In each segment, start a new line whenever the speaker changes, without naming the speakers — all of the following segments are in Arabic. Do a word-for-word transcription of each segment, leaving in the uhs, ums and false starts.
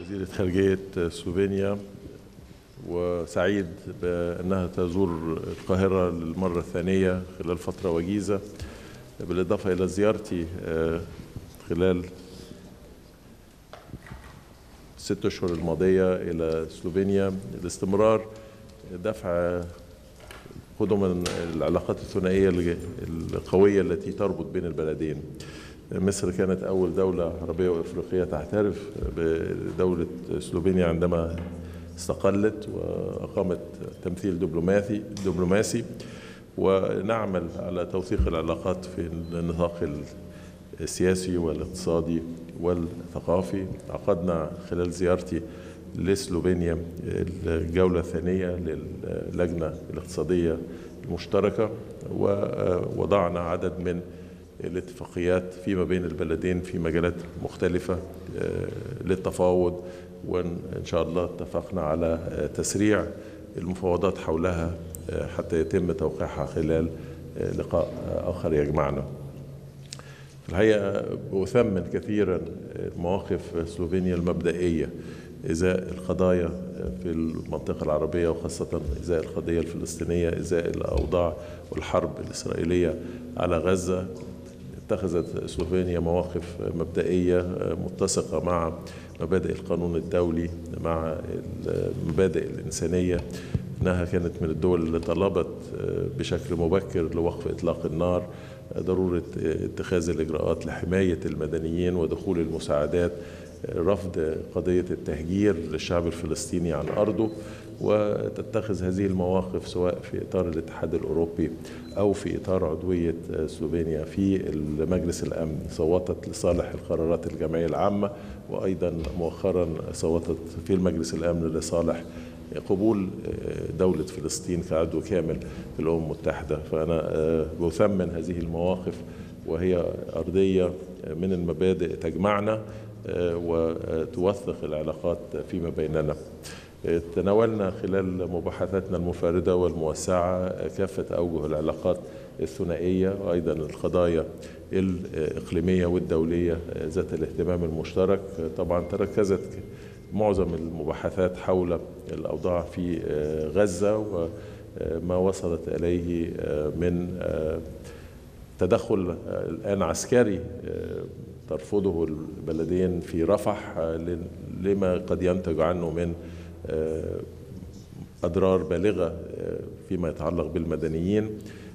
وزيرة خارجية سلوفينيا، وسعيد بأنها تزور القاهرة للمرة الثانية خلال فترة وجيزة، بالإضافة إلى زيارتي خلال الست أشهر الماضية إلى سلوفينيا لاستمرار دفع قدم العلاقات الثنائية القوية التي تربط بين البلدين. مصر كانت أول دولة عربية وإفريقية تعترف بدولة سلوفينيا عندما استقلت وأقامت تمثيل دبلوماسي دبلوماسي ونعمل على توثيق العلاقات في النطاق السياسي والاقتصادي والثقافي. عقدنا خلال زيارتي لسلوفينيا الجولة الثانية للجنة الاقتصادية المشتركة، ووضعنا عدد من الاتفاقيات فيما بين البلدين في مجالات مختلفة للتفاوض، وإن شاء الله اتفقنا على تسريع المفاوضات حولها حتى يتم توقيعها خلال لقاء آخر يجمعنا. في الحقيقة أثمن كثيرا مواقف سلوفينيا المبدئية إزاء القضايا في المنطقة العربية، وخاصة إزاء القضية الفلسطينية، إزاء الأوضاع والحرب الإسرائيلية على غزة. اتخذت سلوفينيا مواقف مبدئية متسقة مع مبادئ القانون الدولي، مع المبادئ الإنسانية. إنها كانت من الدول اللي طلبت بشكل مبكر لوقف إطلاق النار، ضرورة اتخاذ الإجراءات لحماية المدنيين ودخول المساعدات، رفض قضية التهجير للشعب الفلسطيني عن أرضه، وتتخذ هذه المواقف سواء في إطار الاتحاد الأوروبي أو في إطار عضوية سلوفينيا في مجلس الأمن. صوتت لصالح القرارات الجمعية العامة، وأيضا مؤخرا صوتت في المجلس الأمن لصالح قبول دولة فلسطين كعضو كامل في الأمم المتحدة. فأنا بثمن هذه المواقف، وهي أرضية من المبادئ تجمعنا وتوثق العلاقات فيما بيننا. تناولنا خلال مباحثاتنا المفردة والموسعة كافة أوجه العلاقات الثنائية، وأيضا القضايا الإقليمية والدولية ذات الاهتمام المشترك. طبعا تركزت معظم المباحثات حول الأوضاع في غزة وما وصلت إليه من تدخل الآن عسكري ترفضه البلدين في رفح لما قد ينتج عنه من أضرار بالغة فيما يتعلق بالمدنيين،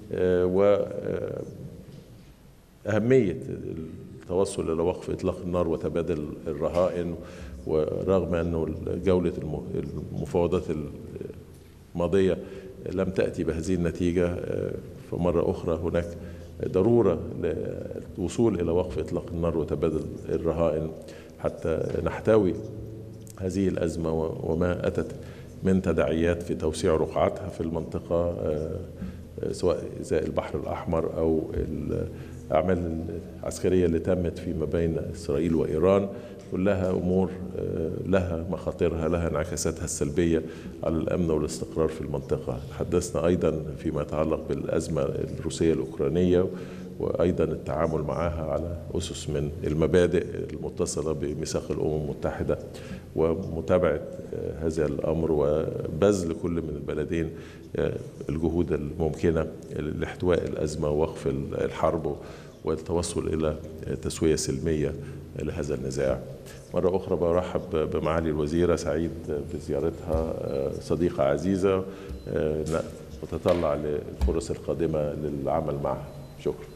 وأهمية التوصل إلى وقف إطلاق النار وتبادل الرهائن. ورغم أنه جولة المفاوضات الماضية لم تأتي بهذه النتيجة، فمرة أخرى هناك ضرورة للوصول إلى وقف إطلاق النار وتبادل الرهائن حتى نحتوي هذه الأزمة وما أتت من تداعيات في توسيع رقعتها في المنطقة، سواء إزاء البحر الأحمر أو الأعمال العسكرية اللي تمت فيما بين إسرائيل وإيران. كلها أمور لها مخاطرها، لها انعكاساتها السلبية على الأمن والاستقرار في المنطقة. تحدثنا أيضا فيما يتعلق بالأزمة الروسية الأوكرانية، وأيضا التعامل معها على أسس من المبادئ المتصلة بميثاق الأمم المتحدة، ومتابعة هذا الأمر وبذل كل من البلدين الجهود الممكنة لاحتواء الأزمة ووقف الحرب والتوصل إلى تسوية سلمية لهذا النزاع. مرة أخرى برحب بمعالي الوزيرة، سعيد بزيارتها، صديقة عزيزة، وتطلع للفرص القادمة للعمل معها. شكرا.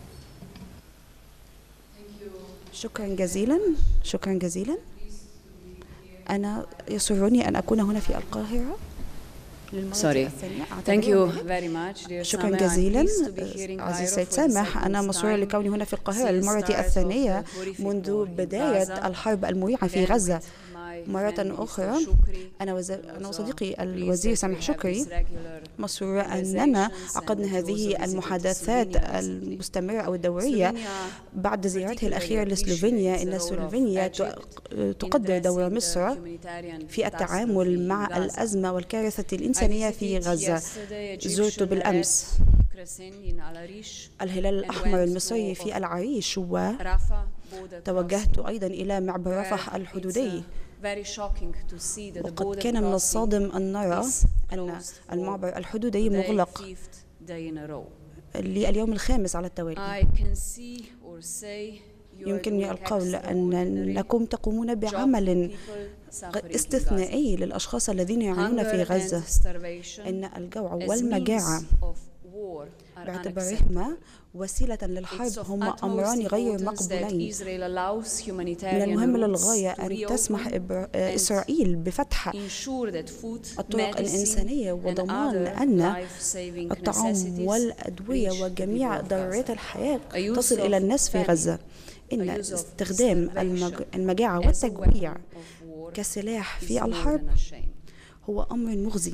شكرا جزيلا. شكرا جزيلا. أنا يسرني أن أكون هنا في القاهرة للمرة الثانية.
Thank you very much.
شكرا جزيلا عزيزي السيد سامح. أنا مسرورة لكوني هنا في القاهرة للمرة الثانية منذ بداية الحرب المويعة في غزة. مرة أخرى أنا, وز... أنا وصديقي الوزير سامح شكري مسرورة أننا عقدنا هذه المحادثات المستمرة أو الدورية بعد زيارته الأخيرة لسلوفينيا. إن سلوفينيا تقدر دور مصر في التعامل مع الأزمة والكارثة الإنسانية في غزة. زرت بالأمس الهلال الأحمر المصري في العريش، وتوجهت أيضا إلى معبر رفح الحدودي وقد كان من الصادم أن نرى أن المعبر الحدودي مغلق لليوم الخامس على التوالي. يمكنني القول أنكم تقومون بعمل استثنائي للأشخاص الذين يعانون في غزة. إن الجوع والمجاعة باعتبارهما وسيلة للحرب هما أمران غير مقبولين. من المهم للغاية أن تسمح إسرائيل بفتح الطرق الإنسانية وضمان أن الطعام والأدوية وجميع ضروريات الحياة تصل إلى الناس في غزة. إن استخدام المجاعة والتجويع كسلاح في الحرب هو أمر مخزي.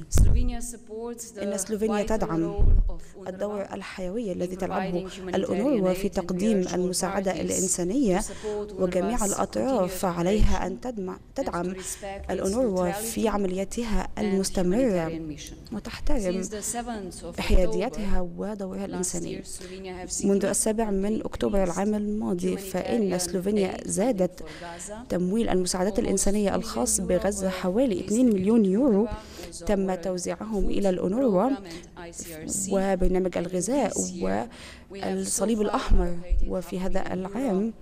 إن سلوفينيا تدعم الدور الحيوي الذي تلعبه الأونروا في تقديم المساعدة الإنسانية، وجميع الأطراف عليها أن تدعم الأونروا في عملياتها المستمرة وتحترم حياديتها ودورها الإنساني. منذ السابع من أكتوبر العام الماضي فإن سلوفينيا زادت تمويل المساعدات الإنسانية الخاص بغزة حوالي اثنين مليون يورو تم توزيعهم إلى الأونروا وبرنامج الغذاء والصليب الأحمر. وفي هذا العام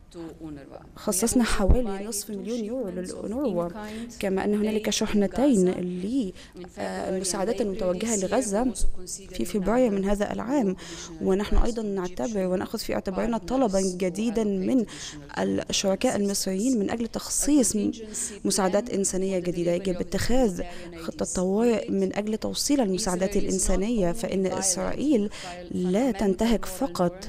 خصصنا حوالي نصف مليون يورو للأونروا، كما أن هنالك شحنتين للمساعدات المتوجهة لغزة في فبراير من هذا العام. ونحن أيضا نعتبر ونأخذ في اعتبارنا طلبا جديدا من الشركاء المصريين من أجل تخصيص مساعدات إنسانية جديدة. يجب اتخاذ خطة طوارئ من أجل توصيل المساعدات الإنسانية، فإن إسرائيل لا تنتهك فقط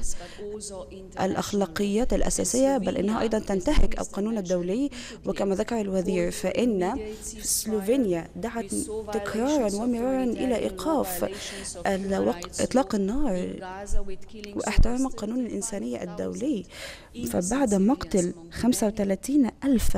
الأخلاقيات الأساسية بل إنها أيضا تنتهك القانون الدولي. وكما ذكر الوزير فإن سلوفينيا دعت تكرارا ومرارا إلى إيقاف إطلاق النار واحترام القانون الإنساني الدولي. فبعد مقتل خمسة وثلاثين ألف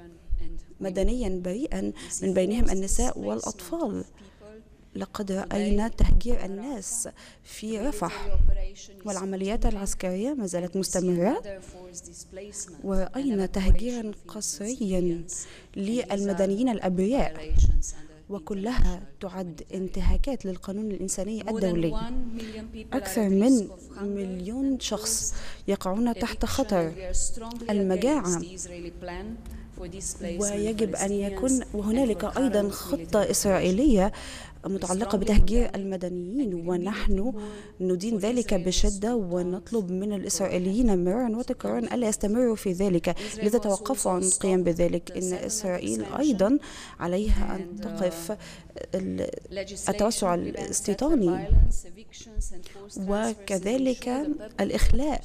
مدنيا بريئا من بينهم النساء والأطفال، لقد رأينا تهجير الناس في رفح والعمليات العسكرية ما زالت مستمرة، ورأينا تهجيرا قسريا للمدنيين الأبرياء، وكلها تعد انتهاكات للقانون الإنساني الدولي. أكثر من مليون شخص يقعون تحت خطر المجاعة، ويجب أن يكون وهنالك أيضا خطة إسرائيلية متعلقة بتهجير المدنيين، ونحن ندين ذلك بشدة ونطلب من الإسرائيليين مرارا وتكرارا ألا يستمروا في ذلك، لذا توقفوا عن القيام بذلك. إن إسرائيل أيضا عليها أن تقف التوسع الاستيطاني وكذلك الإخلاء،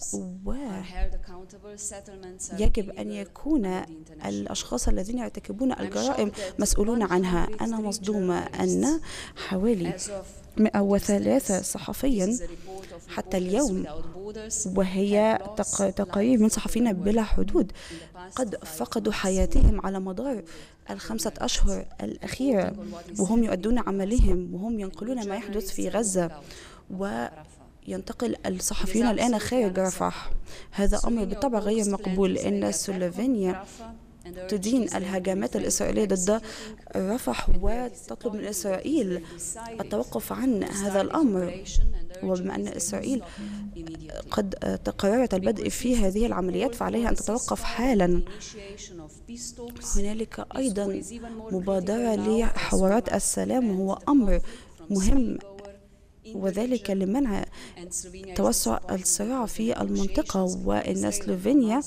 ويجب أن يكون الأشخاص الذين يرتكبون الجرائم مسؤولون عنها. أنا مصدومة أن حوالي مئة وثلاثة صحفيا حتى اليوم، وهي تقارير من صحفيين بلا حدود، قد فقدوا حياتهم على مدار الخمسة أشهر الأخيرة وهم يؤدون عملهم وهم ينقلون ما يحدث في غزة، وينتقل الصحفيون الآن خارج رفح. هذا أمر بالطبع غير مقبول. إن سلوفينيا تدين الهجمات الإسرائيلية ضد رفح وتطلب من إسرائيل التوقف عن هذا الأمر. وبما أن إسرائيل قد قررت البدء في هذه العمليات فعليها أن تتوقف حالا. هنالك أيضا مبادرة لحوارات السلام، وهو أمر مهم، وذلك لمنع توسع الصراع في المنطقة. وإن سلوفينيا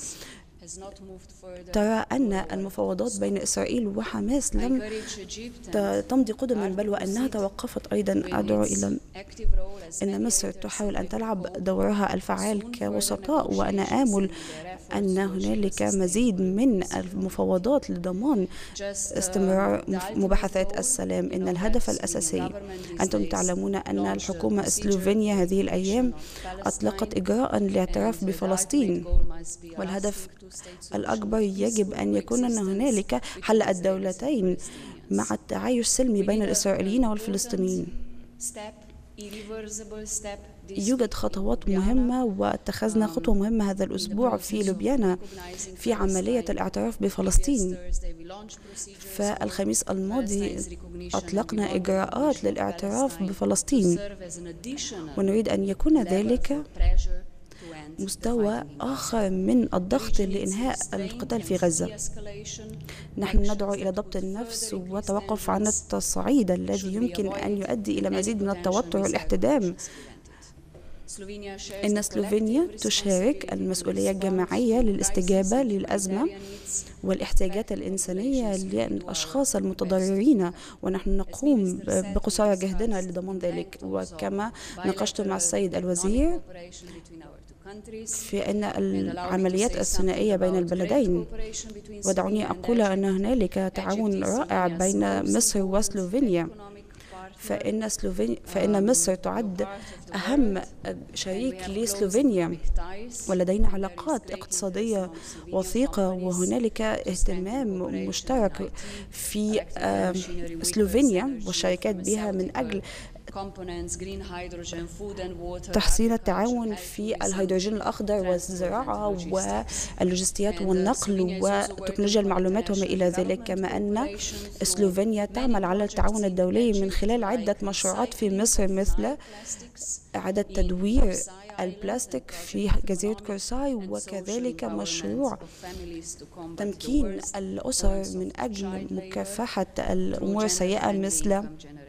ترى أن المفاوضات بين إسرائيل وحماس لم تمضي قدما بل وأنها توقفت أيضا. أدعو إلى أن مصر تحاول أن تلعب دورها الفعال كوسطاء، وأنا آمل أن هنالك مزيد من المفاوضات لضمان استمرار مباحثات السلام. إن الهدف الأساسي، أنتم تعلمون أن الحكومة السلوفينية هذه الأيام أطلقت إجراء لاعتراف بفلسطين، والهدف الأكبر يجب أن يكون أن هنالك حل الدولتين مع التعايش السلمي بين الإسرائيليين والفلسطينيين. يوجد خطوات مهمة، واتخذنا خطوة مهمة هذا الأسبوع في لوبيانا في عملية الاعتراف بفلسطين. فالخميس الماضي أطلقنا إجراءات للاعتراف بفلسطين، ونريد أن يكون ذلك مستوى آخر من الضغط لإنهاء القتال في غزة. نحن ندعو إلى ضبط النفس وتوقف عن التصعيد الذي يمكن أن يؤدي إلى مزيد من التوتر والاحتدام. إن سلوفينيا تشارك المسؤولية الجماعية للاستجابة للأزمة والاحتياجات الإنسانية للأشخاص المتضررين، ونحن نقوم بقصارى جهدنا لضمان ذلك. وكما ناقشت مع السيد الوزير في أن العمليات الثنائية بين البلدين، ودعوني أقول أن هنالك تعاون رائع بين مصر وسلوفينيا، فإن, سلوفينيا فإن مصر تعد أهم شريك لسلوفينيا، ولدينا علاقات اقتصادية وثيقة، وهنالك اهتمام مشترك في سلوفينيا والشركات بها من أجل تحسين التعاون في الهيدروجين الأخضر والزراعة واللوجستيات والنقل وتكنولوجيا المعلومات وما إلى ذلك. كما أن سلوفينيا تعمل على التعاون الدولي من خلال عدة مشروعات في مصر، مثل إعادة تدوير البلاستيك في جزيرة كورساي، وكذلك مشروع تمكين الأسر من أجل مكافحة الأمور السيئة مثل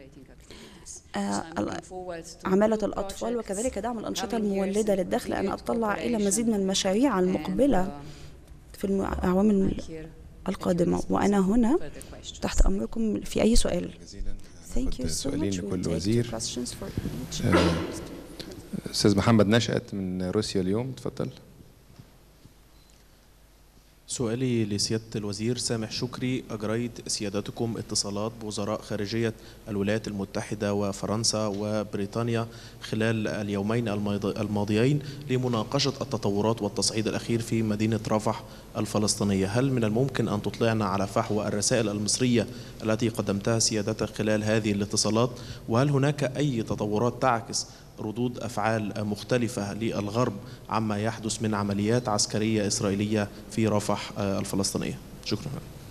عمالة الأطفال، وكذلك دعم الأنشطة المولدة للدخل. أنا أطلع إلى مزيد من المشاريع المقبلة في الأعوام القادمة، وأنا هنا تحت أمركم في أي سؤال.
سؤالين لكل وزير. أستاذ محمد نشأت من روسيا اليوم، تفضل.
سؤالي لسيادة الوزير سامح شكري: أجريت سيادتكم اتصالات بوزراء خارجية الولايات المتحدة وفرنسا وبريطانيا خلال اليومين الماضيين لمناقشة التطورات والتصعيد الأخير في مدينة رفح الفلسطينية. هل من الممكن أن تطلعنا على فحوى الرسائل المصرية التي قدمتها سيادتك خلال هذه الاتصالات؟ وهل هناك أي تطورات تعكس ردود أفعال مختلفة للغرب عما يحدث من عمليات عسكرية إسرائيلية في رفح الفلسطينية؟ شكرا.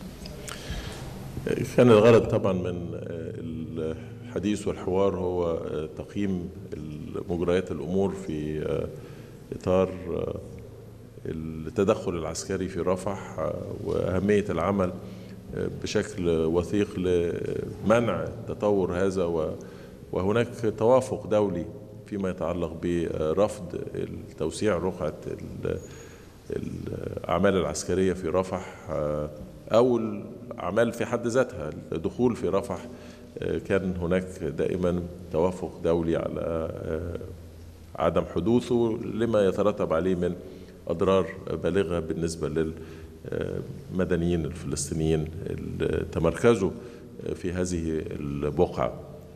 كان الغرض طبعا من الحديث والحوار هو تقييم مجريات الأمور في إطار التدخل العسكري في رفح وأهمية العمل بشكل وثيق لمنع تطور هذا، وهناك توافق دولي فيما يتعلق برفض توسيع رقعة الأعمال العسكرية في رفح أو الأعمال في حد ذاتها. الدخول في رفح كان هناك دائما توافق دولي على عدم حدوثه لما يترتب عليه من أضرار بالغة بالنسبة للمدنيين الفلسطينيين اللي تمركزوا في هذه البقعة.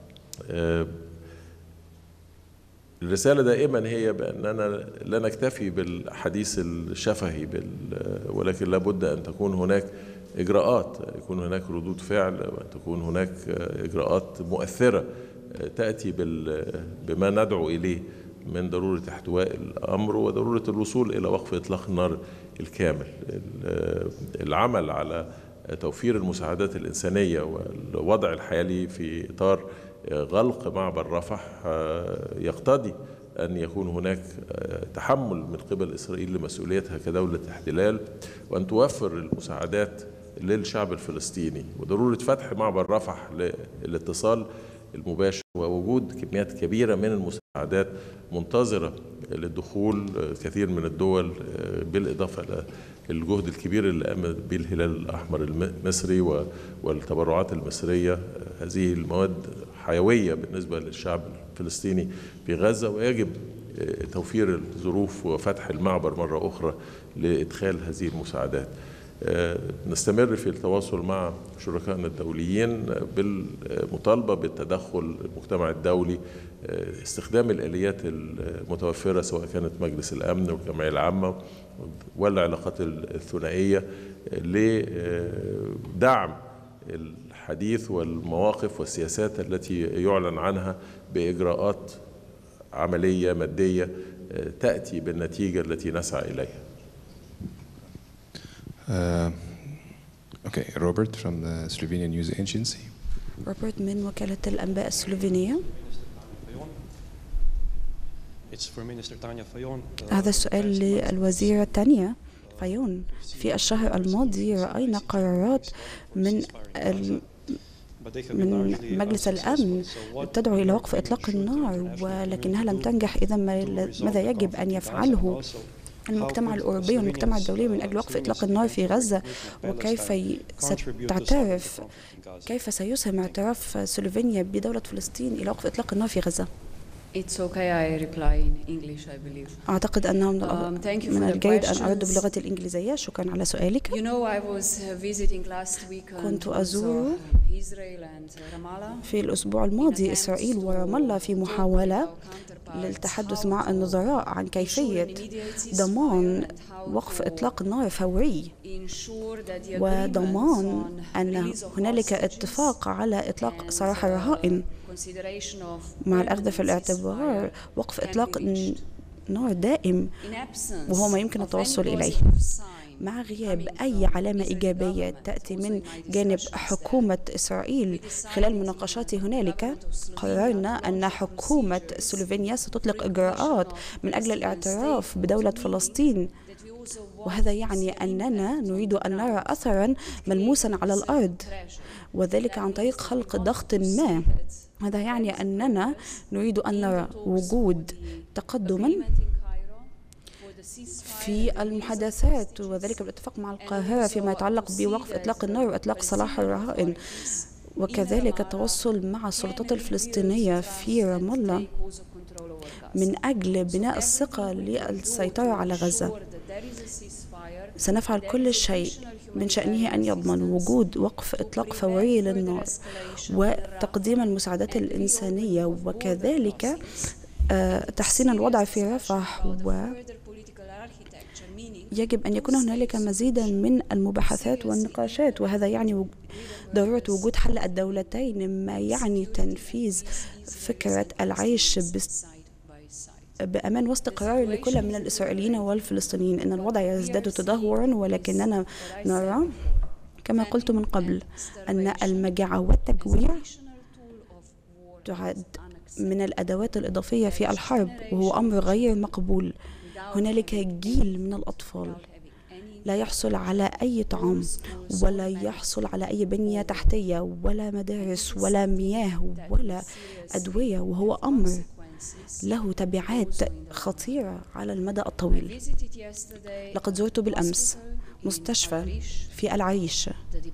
الرسالة دائما هي بأننا لا نكتفي بالحديث الشفهي، ولكن لابد أن تكون هناك إجراءات، يكون هناك ردود فعل، وأن تكون هناك إجراءات مؤثرة تأتي بما ندعو إليه من ضرورة احتواء الأمر وضرورة الوصول إلى وقف إطلاق النار الكامل. العمل على توفير المساعدات الإنسانية والوضع الحالي في إطار غلق معبر رفح يقتضي أن يكون هناك تحمل من قبل إسرائيل لمسؤوليتها كدولة احتلال، وأن توفر المساعدات للشعب الفلسطيني، وضرورة فتح معبر رفح للاتصال المباشر، ووجود كميات كبيرة من المساعدات منتظرة للدخول. كثير من الدول بالإضافة إلى الجهد الكبير اللي قام به الهلال الأحمر المصري والتبرعات المصرية، هذه المواد حيوية بالنسبة للشعب الفلسطيني في غزة، ويجب توفير الظروف وفتح المعبر مرة أخرى لإدخال هذه المساعدات. نستمر في التواصل مع شركائنا الدوليين بالمطالبة بالتدخل المجتمع الدولي، استخدام الآليات المتوفرة سواء كانت مجلس الأمن والجمعية العامة والعلاقات الثنائية لدعم الحديث والمواقف والسياسات التي يعلن عنها بإجراءات عملية مادية تأتي بالنتيجة التي نسعى إليها.
Uh, okay, Robert from the Slovenian News Agency.
روبرت من وكالة الأنباء السلوفينية. هذا السؤال للوزيرة تانيا فايون. في الشهر الماضي رأينا قرارات من من مجلس الأمن تدعو إلى وقف إطلاق النار، ولكنها لم تنجح. إذا ماذا يجب أن يفعله المجتمع الأوروبي والمجتمع الدولي من أجل وقف إطلاق النار في غزة؟ وكيف ستعترف كيف سيسهم اعتراف سلوفينيا بدولة فلسطين إلى وقف إطلاق النار في غزة؟
It's okay, I reply in English, I believe.
أعتقد أنه من, um, من الجيد أن أرد باللغة الإنجليزية. شكرا على سؤالك.
You know, I was visiting last week
كنت أزور في الأسبوع الماضي إسرائيل ورام الله في محاولة للتحدث مع النظراء عن كيفية ضمان وقف إطلاق النار فوري وضمان أن هنالك اتفاق على إطلاق سراح الرهائن مع الأخذ في الاعتبار وقف إطلاق نار دائم وهو ما يمكن التوصل إليه. مع غياب أي علامة إيجابية تأتي من جانب حكومة إسرائيل خلال مناقشات هنالك، قررنا أن حكومة سلوفينيا ستطلق إجراءات من أجل الاعتراف بدولة فلسطين، وهذا يعني أننا نريد أن نرى أثراً ملموساً على الأرض، وذلك عن طريق خلق ضغط ما. هذا يعني أننا نريد أن نرى وجود تقدماً في المحادثات، وذلك بالاتفاق مع القاهرة فيما يتعلق بوقف إطلاق النار وإطلاق سراح الرهائن، وكذلك التواصل مع السلطات الفلسطينية في رام الله من أجل بناء الثقة للسيطرة على غزة. سنفعل كل شيء من شأنه أن يضمن وجود وقف إطلاق فوري للنار وتقديم المساعدات الإنسانية، وكذلك تحسين الوضع في رفح. ويجب أن يكون هنالك مزيدا من المباحثات والنقاشات، وهذا يعني ضرورة وجود حل الدولتين، ما يعني تنفيذ فكرة العيش بأمان واستقرار لكل من الإسرائيليين والفلسطينيين. إن الوضع يزداد تدهورا، ولكننا نرى كما قلت من قبل أن المجاعة والتجويع تعد من الأدوات الإضافية في الحرب، وهو أمر غير مقبول. هنالك جيل من الأطفال لا يحصل على أي طعام ولا يحصل على أي بنية تحتية ولا مدارس ولا مياه ولا أدوية، وهو أمر له تبعات خطيرة على المدى الطويل. لقد زرت بالأمس مستشفى في العريش،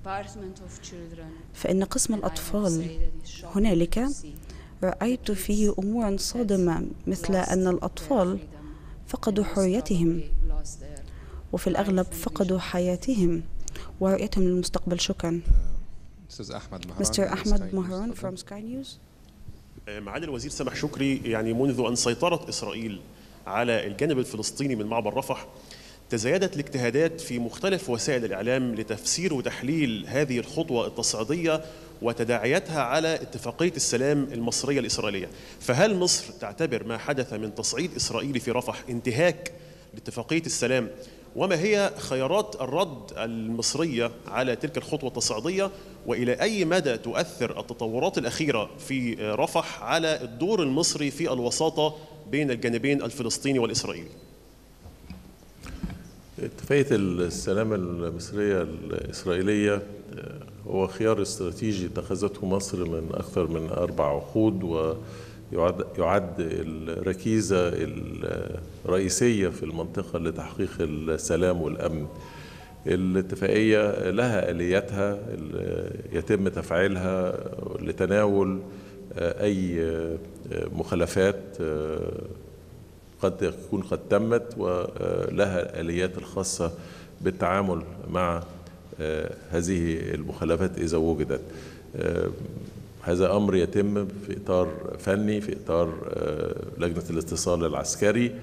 فإن قسم الأطفال هنالك رأيت فيه أمورا صادمة، مثل أن الأطفال فقدوا حريتهم وفي الأغلب فقدوا حياتهم ورؤيتهم للمستقبل. شكرا. مستر أحمد مهران from Sky News.
معالي الوزير سامح شكري، يعني منذ أن سيطرت إسرائيل على الجانب الفلسطيني من معبر رفح تزايدت الاجتهادات في مختلف وسائل الإعلام لتفسير وتحليل هذه الخطوة التصعيدية وتداعياتها على اتفاقية السلام المصرية الإسرائيلية. فهل مصر تعتبر ما حدث من تصعيد إسرائيلي في رفح انتهاك لاتفاقية السلام؟ وما هي خيارات الرد المصرية على تلك الخطوة التصعيدية؟ وإلى أي مدى تؤثر التطورات الأخيرة في رفح على الدور المصري في الوساطة بين الجانبين الفلسطيني والإسرائيلي؟
اتفاقية السلام المصرية الإسرائيلية هو خيار استراتيجي اتخذته مصر من أكثر من أربع عقود، ويعد يعد الركيزة الرئيسية في المنطقة لتحقيق السلام والأمن. الاتفاقية لها آلياتها يتم تفعيلها لتناول أي مخالفات قد تكون قد تمت، ولها آليات الخاصة بالتعامل مع هذه المخالفات إذا وجدت. هذا أمر يتم في إطار فني، في إطار لجنة الاتصال العسكري،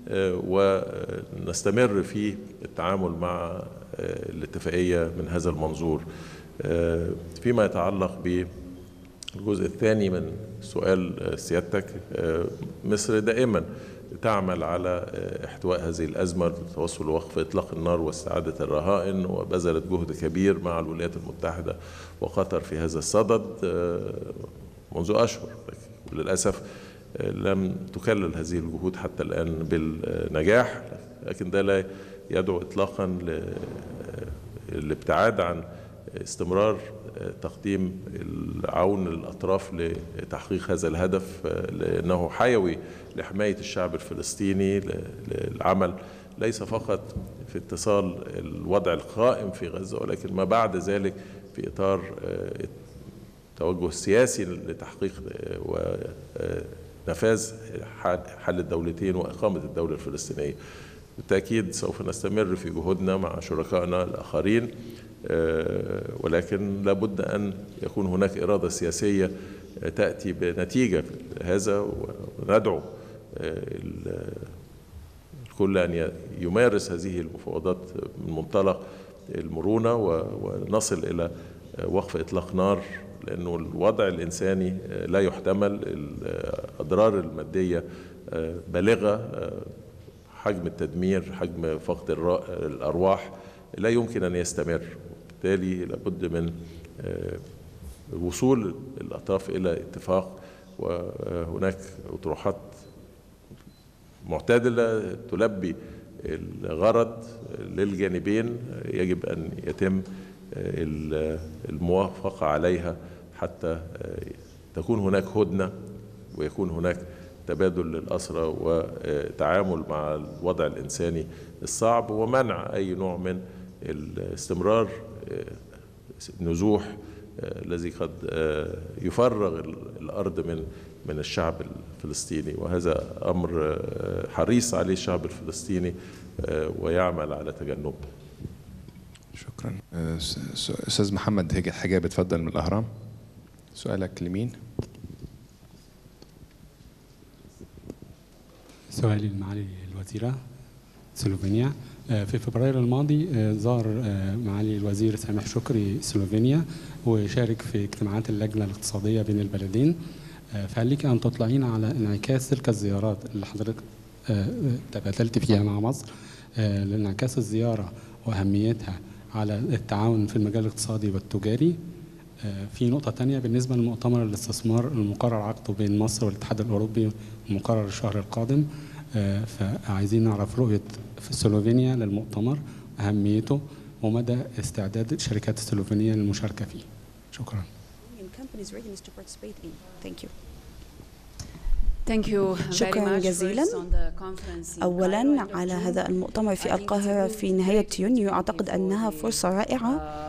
ونستمر في التعامل مع الاتفاقية من هذا المنظور. فيما يتعلق الجزء الثاني من سؤال سيادتك، مصر دائما تعمل على احتواء هذه الأزمة للتوصل لوقف إطلاق النار واستعادة الرهائن، وبذلت جهد كبير مع الولايات المتحدة وقطر في هذا الصدد منذ أشهر، وللأسف لم تكلل هذه الجهود حتى الآن بالنجاح، لكن ده لا يدعو إطلاقا للابتعاد عن استمرار تقديم العون للأطراف لتحقيق هذا الهدف، لأنه حيوي لحماية الشعب الفلسطيني، للعمل ليس فقط في اتصال الوضع القائم في غزة، ولكن ما بعد ذلك في إطار التوجه السياسي لتحقيق ونفاذ حل الدولتين وإقامة الدولة الفلسطينية. بالتأكيد سوف نستمر في جهودنا مع شركائنا الآخرين، ولكن لابد أن يكون هناك إرادة سياسية تأتي بنتيجة هذا، وندعو الكل أن يمارس هذه المفاوضات من منطلق المرونة ونصل إلى وقف إطلاق نار، لأنه الوضع الإنساني لا يحتمل، الأضرار المادية بالغة، حجم التدمير، حجم فقد الأرواح لا يمكن أن يستمر، بالتالي لابد من وصول الأطراف إلى اتفاق، وهناك أطروحات معتدلة تلبي الغرض للجانبين يجب أن يتم الموافقة عليها حتى تكون هناك هدنة ويكون هناك تبادل للأسرى وتعامل مع الوضع الإنساني الصعب، ومنع أي نوع من الاستمرار نزوح الذي قد يفرغ الأرض من من الشعب الفلسطيني، وهذا أمر حريص عليه الشعب الفلسطيني ويعمل على تجنبه.
شكرا. أستاذ محمد حجاب اتفضل من الأهرام، سؤالك لمين؟
سؤالي لمعالي الوزيرة سلوفينيا. في فبراير الماضي زار معالي الوزير سامح شكري سلوفينيا وشارك في اجتماعات اللجنة الاقتصادية بين البلدين، فهل لك أن تطلعين على انعكاس تلك الزيارات اللي حضرتك تبادلت فيها مع مصر، لانعكاس الزيارة وأهميتها على التعاون في المجال الاقتصادي والتجاري؟ في نقطة تانية بالنسبة لمؤتمر الاستثمار المقرر عقده بين مصر والاتحاد الأوروبي المقرر الشهر القادم، فعايزين نعرف رؤية في سلوفينيا للمؤتمر، أهميته ومدى استعداد الشركات السلوفينية للمشاركة فيه. شكرا.
شكرا جزيلا. أولا على هذا المؤتمر في القاهرة في نهاية يونيو، أعتقد أنها فرصة رائعة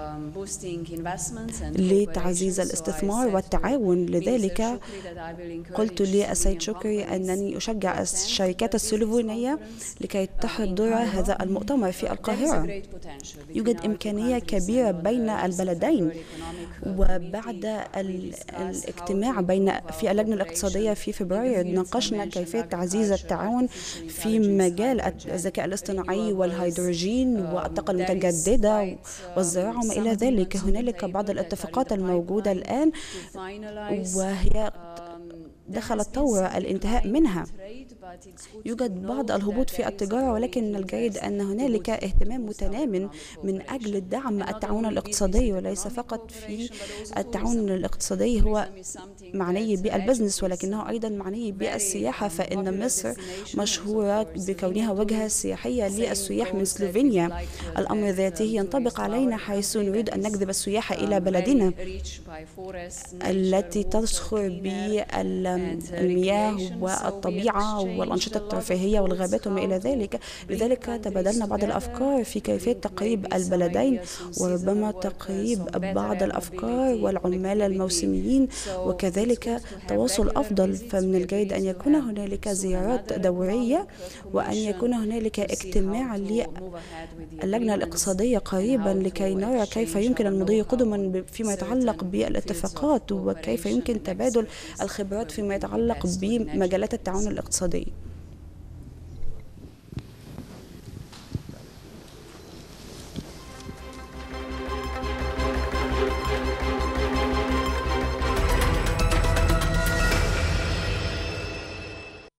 لتعزيز الاستثمار والتعاون، لذلك قلت للسيد شكري أنني أشجع الشركات السلوفينية لكي تحضر هذا المؤتمر في القاهرة. يوجد إمكانية كبيرة بين البلدين، وبعد الاجتماع بين في اللجنة الاقتصادية في فبراير ناقشنا كيفية تعزيز التعاون في مجال الذكاء الاصطناعي والهيدروجين والطاقة المتجددة والزراعة وما إلى ذلك. هنالك بعض الاتفاقات الموجودة الآن وهي دخل طور الانتهاء منها. يوجد بعض الهبوط في التجارة، ولكن من الجيد أن هنالك اهتمام متنام من أجل دعم التعاون الاقتصادي، وليس فقط في التعاون الاقتصادي هو معني بالبزنس، ولكنه أيضا معني بالسياحة، فإن مصر مشهورة بكونها وجهة سياحية للسياح من سلوفينيا. الأمر ذاته ينطبق علينا حيث نريد أن نجذب السياح إلى بلدنا التي تزخر بالمياه والطبيعة والأنشطة الترفيهية والغابات وما إلى ذلك. لذلك تبادلنا بعض الأفكار في كيفية تقريب البلدين، وربما تقريب بعض الأفكار والعمال الموسميين، وكذلك تواصل أفضل. فمن الجيد أن يكون هنالك زيارات دورية، وأن يكون هنالك اجتماع للجنة الاقتصادية قريبا لكي نرى كيف يمكن المضي قدما فيما يتعلق بالاتفاقات، وكيف يمكن تبادل الخبرات فيما يتعلق بمجالات التعاون الاقتصادي.